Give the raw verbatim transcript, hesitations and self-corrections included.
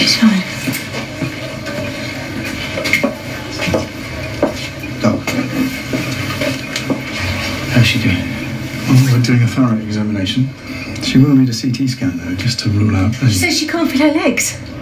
She's fine. Doc. How's she doing? Well, we're doing a thorough examination. She will need a C T scan, though, just to rule out... She says she can't feel her legs.